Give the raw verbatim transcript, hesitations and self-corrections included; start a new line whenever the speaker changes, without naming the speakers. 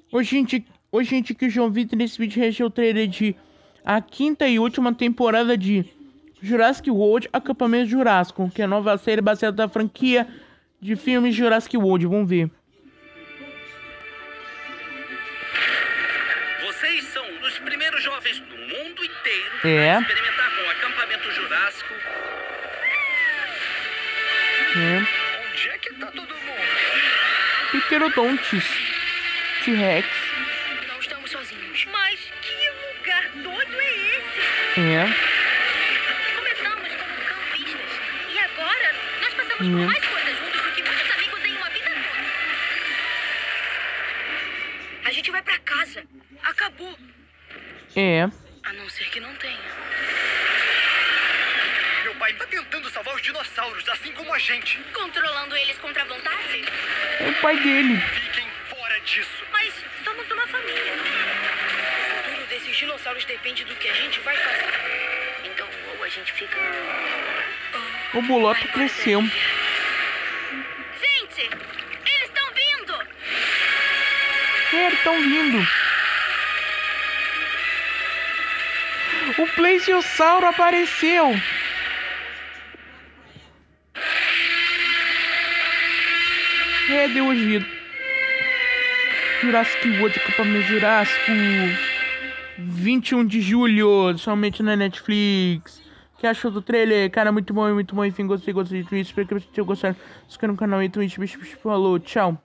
Oi, gente, oi, gente, aqui é o João Vitor. Nesse vídeo reagir o trailer de a quinta e última temporada de Jurassic World Acampamento Jurássico, que é a nova série baseada na franquia de filmes Jurassic World. Vamos ver.
Vocês são os primeiros jovens do mundo inteiro
É.
a experimentar com o acampamento Jurássico.
É.
Onde é que tá todo mundo?
Pterodontes. T-Rex.
Não estamos sozinhos. Mas que lugar doido é esse?
É.
Começamos como campistas. E agora nós passamos
Hum.
por mais coisas juntos do que muitos amigos em uma vida toda. A gente vai pra casa. Acabou.
É.
A não ser que não tenha.
Meu pai tá tentando salvar os dinossauros, assim como a gente.
Controlando eles contra a vontade?
É o pai dele.
Fiquem fora disso.
Mas somos uma família. O futuro desses dinossauros depende do que a gente vai fazer. Então, ou a gente fica...
O Boloto cresceu.
Gente! Eles estão vindo!
É, estão vindo. O Plesiosauro apareceu. É, deu giro. Jurassic World, acampamento Jurássico. vinte e um de julho, somente na Netflix. O que achou do trailer? Cara, muito bom, muito bom. Enfim, gostei, gostei de tudo isso. Espero que vocês tenham gostado. Se inscreva no canal e Twitch. Bicho, bicho, falou. Tchau.